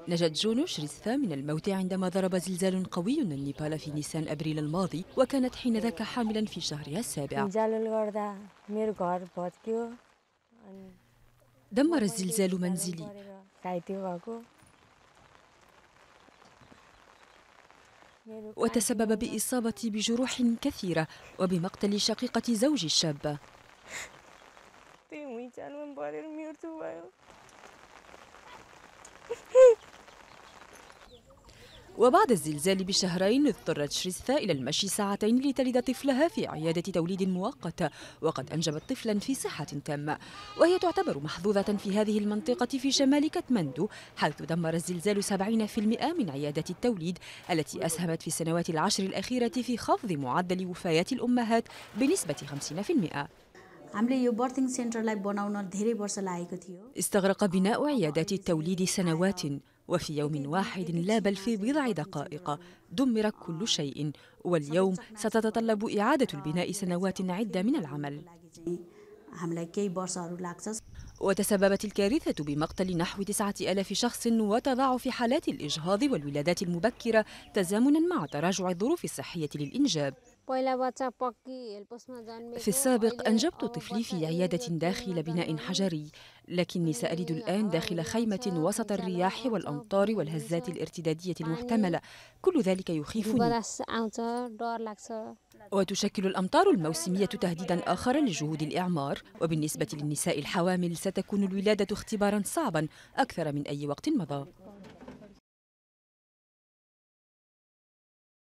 نجت جونو شريستا من الموت عندما ضرب زلزال قوي النيبال في نيسان أبريل الماضي، وكانت حينذاك حاملا في شهرها السابع. دمر الزلزال منزلي وتسبب بإصابتي بجروح كثيرة وبمقتل شقيقة زوجي الشابة. وبعد الزلزال بشهرين اضطرت شريستا إلى المشي ساعتين لتلد طفلها في عيادة توليد مؤقتة، وقد أنجبت طفلا في صحة تامة. وهي تعتبر محظوظة في هذه المنطقة في شمال كاتماندو، حيث دمر الزلزال 70% من عيادات التوليد التي أسهمت في السنوات العشر الأخيرة في خفض معدل وفيات الأمهات بنسبة 50%. استغرق بناء عيادات التوليد سنوات، وفي يوم واحد لا بل في بضع دقائق دمر كل شيء، واليوم ستتطلب إعادة البناء سنوات عدة من العمل. وتسببت الكارثة بمقتل نحو 9000 شخص وتضاعف حالات الإجهاض والولادات المبكرة تزامنا مع تراجع الظروف الصحية للإنجاب. في السابق أنجبت طفلي في عيادة داخل بناء حجري، لكني سألد الآن داخل خيمة وسط الرياح والأمطار والهزات الارتدادية المحتملة. كل ذلك يخيفني. وتشكل الأمطار الموسمية تهديدا آخر لجهود الإعمار، وبالنسبة للنساء الحوامل ستكون الولادة اختبارا صعبا أكثر من أي وقت مضى.